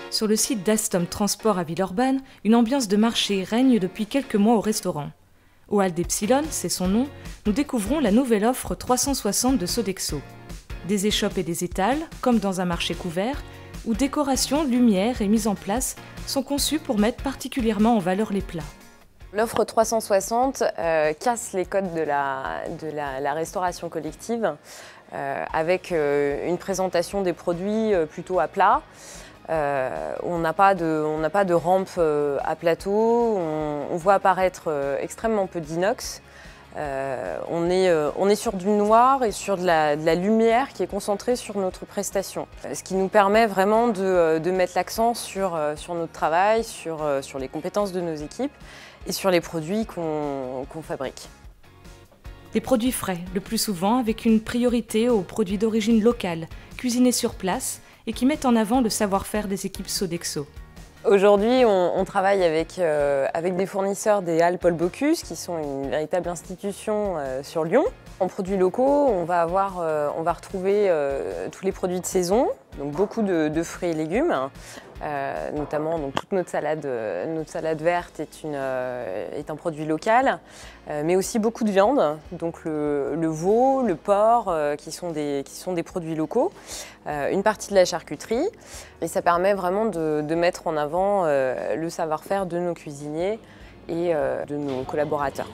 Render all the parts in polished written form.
Sur le site d'Alstom Transport à Villeurbanne, une ambiance de marché règne depuis quelques mois au restaurant. Au hall d'Epsilon, c'est son nom, nous découvrons la nouvelle offre 360 de Sodexo. Des échoppes et des étals, comme dans un marché couvert, où décoration, lumière et mise en place sont conçues pour mettre particulièrement en valeur les plats. L'offre 360 casse les codes de la restauration collective avec une présentation des produits plutôt à plat. On n'a pas de rampe à plateau, on voit apparaître extrêmement peu d'inox. On est sur du noir et sur de la lumière qui est concentrée sur notre prestation. Ce qui nous permet vraiment de mettre l'accent sur notre travail, sur les compétences de nos équipes et sur les produits qu'on fabrique. Des produits frais, le plus souvent avec une priorité aux produits d'origine locale, cuisinés sur place et qui mettent en avant le savoir-faire des équipes Sodexo. Aujourd'hui, on travaille avec des fournisseurs des Halles Paul Bocuse, qui sont une véritable institution sur Lyon. En produits locaux, on va retrouver tous les produits de saison, donc beaucoup de fruits et légumes, notamment donc, toute notre salade verte est un produit local, mais aussi beaucoup de viande, donc le veau, le porc, qui sont des produits locaux, une partie de la charcuterie, et ça permet vraiment de mettre en avant le savoir-faire de nos cuisiniers et de nos collaborateurs.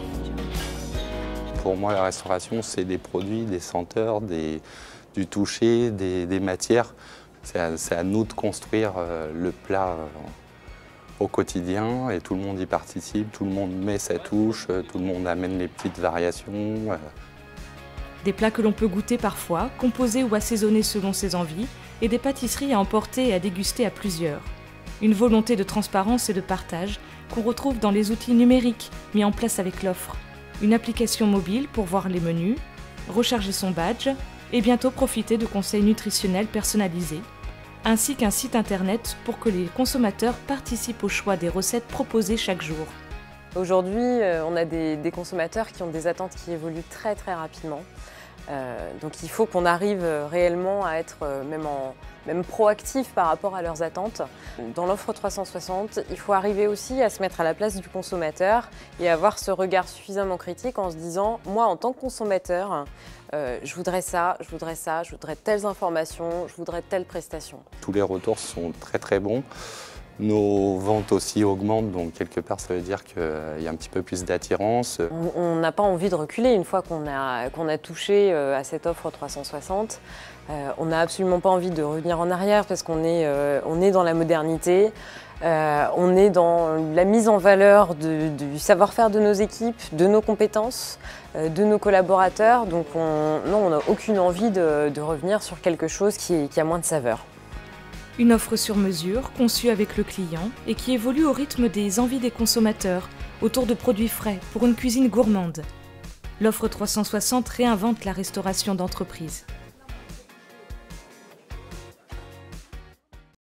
Pour moi, la restauration, c'est des produits, des senteurs, du toucher, des matières. C'est à nous de construire le plat au quotidien et tout le monde y participe, tout le monde met sa touche, tout le monde amène les petites variations. Des plats que l'on peut goûter parfois, composés ou assaisonnés selon ses envies, et des pâtisseries à emporter et à déguster à plusieurs. Une volonté de transparence et de partage qu'on retrouve dans les outils numériques mis en place avec l'offre. Une application mobile pour voir les menus, recharger son badge et bientôt profiter de conseils nutritionnels personnalisés, ainsi qu'un site internet pour que les consommateurs participent au choix des recettes proposées chaque jour. Aujourd'hui, on a des consommateurs qui ont des attentes qui évoluent très rapidement. Donc il faut qu'on arrive réellement à être même proactif par rapport à leurs attentes. Dans l'offre 360, il faut arriver aussi à se mettre à la place du consommateur et avoir ce regard suffisamment critique en se disant « moi en tant que consommateur, je voudrais ça, je voudrais telles informations, je voudrais telle prestation ». Tous les retours sont très bons. Nos ventes aussi augmentent, donc quelque part ça veut dire qu'il y a un petit peu plus d'attirance. On n'a pas envie de reculer une fois qu'on a touché à cette offre 360. On n'a absolument pas envie de revenir en arrière parce qu'on est dans la modernité, on est dans la mise en valeur du savoir-faire de nos équipes, de nos compétences, de nos collaborateurs. Donc on n'a aucune envie de revenir sur quelque chose qui a moins de saveur. Une offre sur mesure, conçue avec le client et qui évolue au rythme des envies des consommateurs, autour de produits frais pour une cuisine gourmande. L'offre 360 réinvente la restauration d'entreprise.